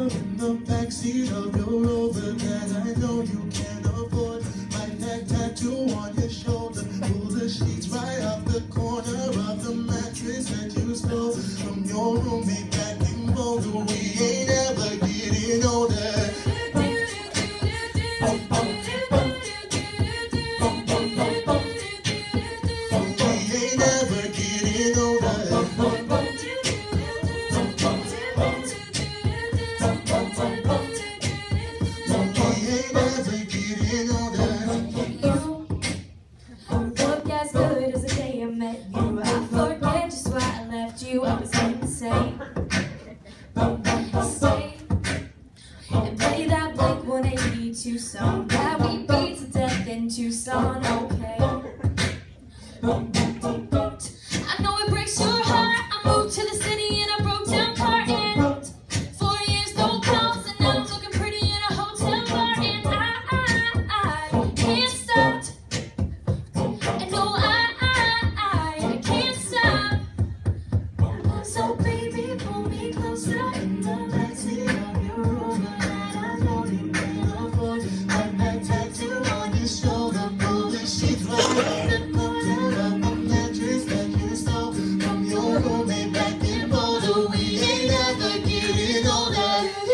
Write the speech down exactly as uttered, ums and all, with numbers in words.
in the backseat of your Rover that I know you can't afford. Like that tattoo on your shoulder. Pull the sheets right off the corner of the mattress that you stole from your roommate back in Boulder. We ain't ever getting older. I was insane. Stay and play that Blink one eighty-two song that we beat to death in Tucson. Okay. I know it breaks your heart. I moved to the city in a broke down car and four years no calls and now I'm looking pretty in a hotel bar and I, I, I can't stop. And no, I, I, I can't stop. So baby, pull me closer in the backseat of your Rover that I know you can't afford. Like that tattoo on your shoulder, pull the sheets right off the corner of the mattress that you stole from your roommate back in Boulder. We ain't ever getting older.